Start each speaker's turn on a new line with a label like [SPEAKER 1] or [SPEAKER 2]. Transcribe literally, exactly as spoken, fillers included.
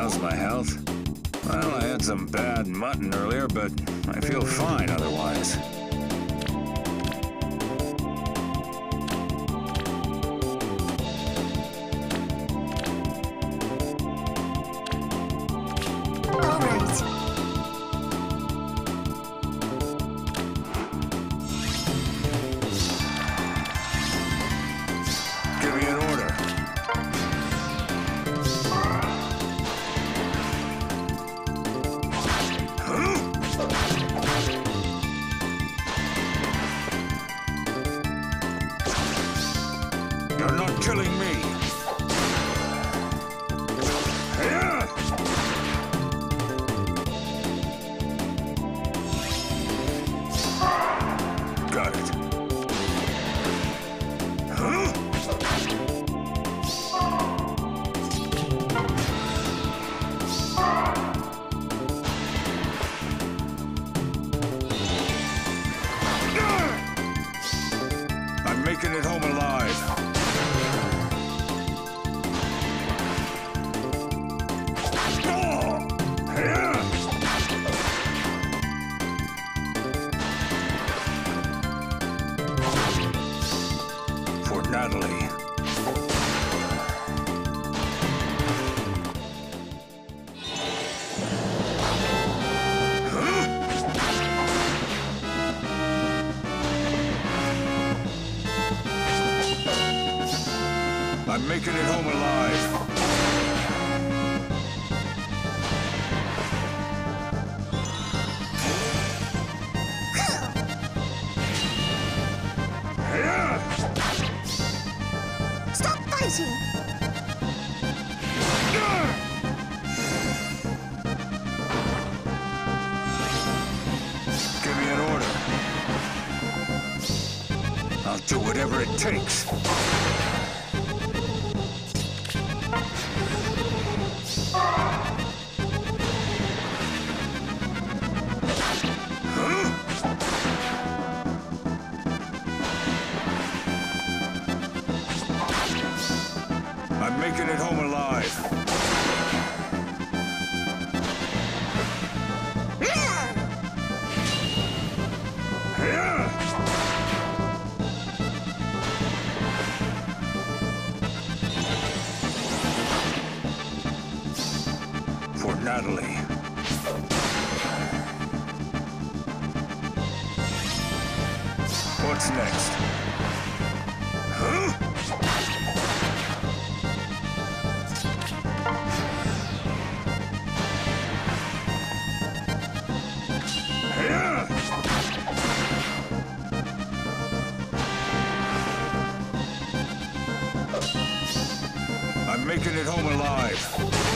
[SPEAKER 1] How's my health? Well, I had some bad mutton earlier, but I feel fine otherwise. You're not killing me! Yeah. Got it. Huh? I'm making it home alive. Natalie. Huh? I'm making it home alive.
[SPEAKER 2] Fighting!
[SPEAKER 1] Give me an order. I'll do whatever it takes. I'm making it home alive. For Natalie. What's next? Huh? I'm making it home alive.